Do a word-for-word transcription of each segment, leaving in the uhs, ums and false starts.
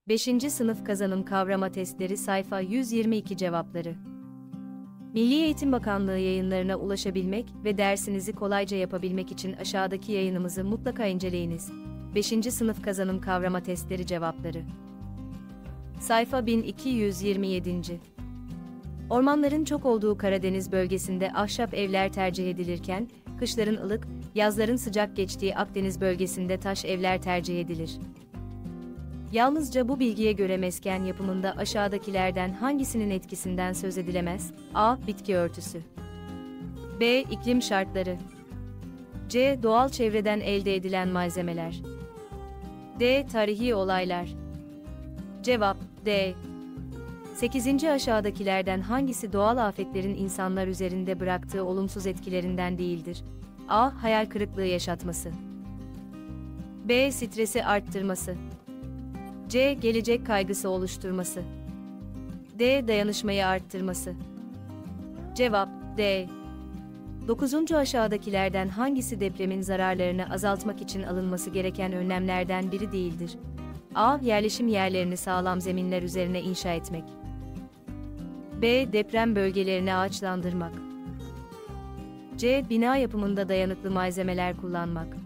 beşinci Sınıf Kazanım Kavrama Testleri Sayfa yüz yirmi iki Cevapları. Milli Eğitim Bakanlığı yayınlarına ulaşabilmek ve dersinizi kolayca yapabilmek için aşağıdaki yayınımızı mutlaka inceleyiniz. beşinci Sınıf Kazanım Kavrama Testleri Cevapları. Sayfa bin iki yüz yirmi yedi. Ormanların çok olduğu Karadeniz bölgesinde ahşap evler tercih edilirken, kışların ılık, yazların sıcak geçtiği Akdeniz bölgesinde taş evler tercih edilir. Yalnızca bu bilgiye göre mesken yapımında aşağıdakilerden hangisinin etkisinden söz edilemez? A. Bitki örtüsü. B. İklim şartları. C. Doğal çevreden elde edilen malzemeler. D. Tarihi olaylar. Cevap D. sekizinci Aşağıdakilerden hangisi doğal afetlerin insanlar üzerinde bıraktığı olumsuz etkilerinden değildir? A. Hayal kırıklığı yaşatması. B. Stresi arttırması. C. Gelecek kaygısı oluşturması. D. Dayanışmayı arttırması. Cevap D. dokuzuncu Aşağıdakilerden hangisi depremin zararlarını azaltmak için alınması gereken önlemlerden biri değildir? A. Yerleşim yerlerini sağlam zeminler üzerine inşa etmek. B. Deprem bölgelerini ağaçlandırmak. C. Bina yapımında dayanıklı malzemeler kullanmak.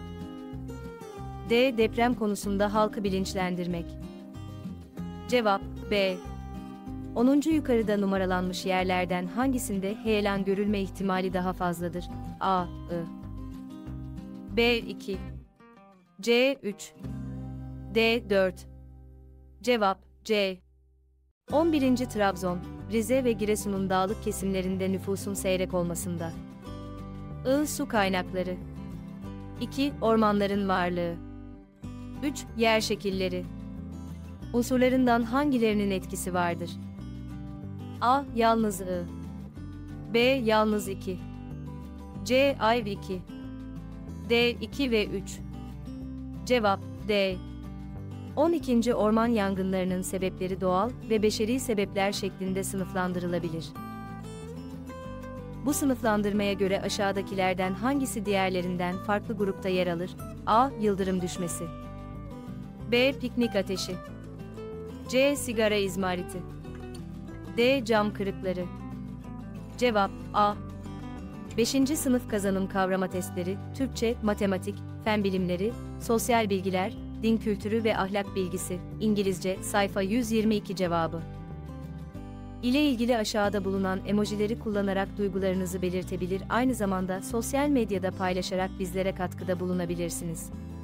D. Deprem konusunda halkı bilinçlendirmek. Cevap B. onuncu Yukarıda numaralanmış yerlerden hangisinde heyelan görülme ihtimali daha fazladır? A. I. B. iki. C. üç. D. dört. Cevap C. on birinci Trabzon, Rize ve Giresun'un dağlık kesimlerinde nüfusun seyrek olmasında. I. Su kaynakları. iki. Ormanların varlığı. üç. Yer şekilleri. Unsurlarından hangilerinin etkisi vardır? A. Yalnız I. B. Yalnız iki. C. Ay iki. D. iki ve üç. Cevap D. on ikinci Orman yangınlarının sebepleri doğal ve beşeri sebepler şeklinde sınıflandırılabilir. Bu sınıflandırmaya göre aşağıdakilerden hangisi diğerlerinden farklı grupta yer alır? A. Yıldırım düşmesi. B. Piknik ateşi. C. Sigara izmariti. D. Cam kırıkları. Cevap A. beşinci Sınıf Kazanım Kavrama Testleri, Türkçe, Matematik, Fen Bilimleri, Sosyal Bilgiler, Din Kültürü ve Ahlak Bilgisi, İngilizce, sayfa yüz yirmi iki Cevabı. İle ilgili aşağıda bulunan emojileri kullanarak duygularınızı belirtebilir, aynı zamanda sosyal medyada paylaşarak bizlere katkıda bulunabilirsiniz.